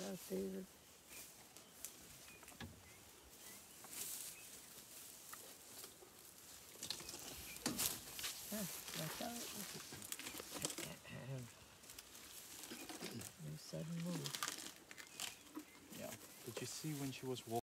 out, David. Watch out. No sudden move. Yeah. Did you see when she was walking?